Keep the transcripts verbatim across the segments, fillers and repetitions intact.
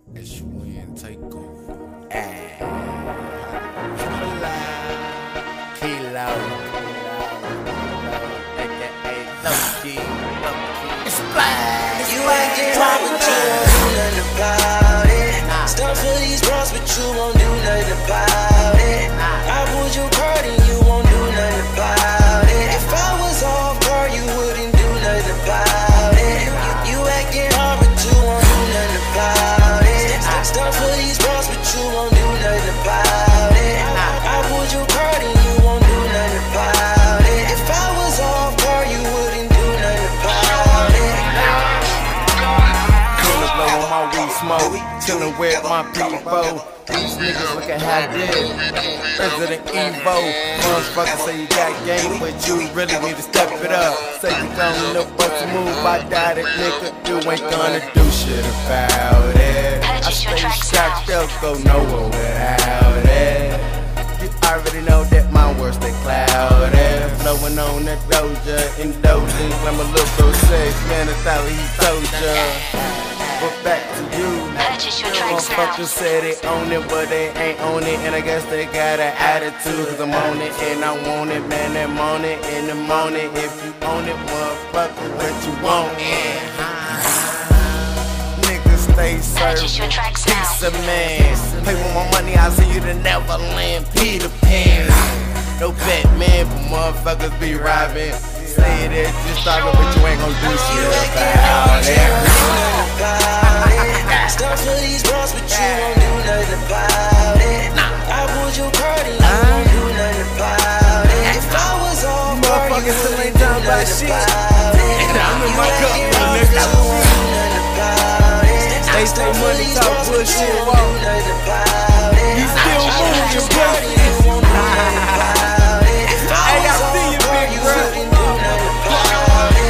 It's when take off. Killas, aka Lowkey, It's black. You ain't get hard, but you won't do nothing about it. Stuff for these bros, but you won't do nothing about it. I pulled your card and you won't do nothing about it. If I was off guard, you wouldn't do nothing about it. You, you acting hard, but you won't do nothing about it. Stuff for these bros, but you won't do nothing about it. I pulled your card and you won't do nothing about it. If I was off guard, you wouldn't do nothing about it. Cooler blow on my weed smoke, chillin' with my people. These niggas look at how I did. Resident Evo. Motherfuckers say you got game, but you really need to step it up. Say you gonna look but to move, I doubt it, nigga. You ain't gonna do shit about it. I stay strapped up, go nowhere without it. You already know that my words stay clouded. Flowing on that doja, indulging. I'm a little sex, man, I thought he told ya. But back to you. Motherfuckers say they own it, but they ain't own it. And I guess they got an attitude, cause I'm on it and I want it. Man, I'm on it in the morning. If you own it, motherfucker, what you want it? Niggas stay serving, piece of man. Pay with my money, I see you to Neverland, Peter Pan. No Batman, but motherfuckers be robbing. Say that just talking, but you ain't gon' do shit about it. Stuff for these bros, but you won't do nothing about it. I pulled your card and you won't do nothing about it. If I was off guard, you wouldn't do nothing about it. I'm in my cup, You won't do nothing about it. They say money talk bullshit, walk. You still moving, you won't do nothing about it. If I was off guard, you wouldn't do nothing about it.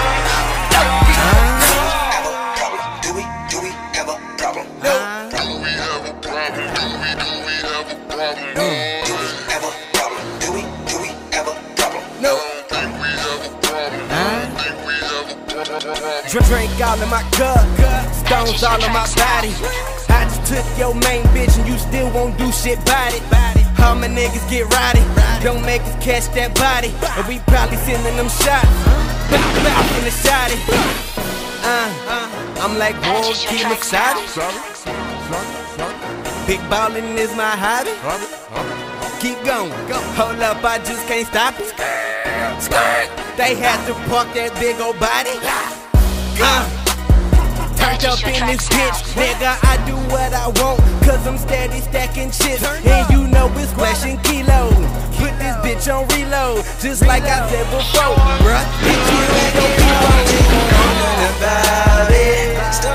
Do we, do we have a problem? No. Do we have a problem? Do we, do we have a problem? Do we have a problem? Do we, do we have a problem? No. Think we have a problem? Think we have a problem? Drink all in my cup, stones all in my body. I just took your main bitch and you still won't do shit about it. All my niggas get rowdy, don't make us catch that body. And we probably sending them shots, back in the shotty. Uh, I'm like, whoa, keep me excited. Big ballin' is my hobby. Keep going, hold up, I just can't stop it. They had to park that big old body. Uh, turned up in this bitch, nigga, I do what I want, cause I'm steady stacking chips. And you know it's flashing kilos. Put this bitch on reload, just like I said before, bruh. Bitch, you ain't gon' keep on about it.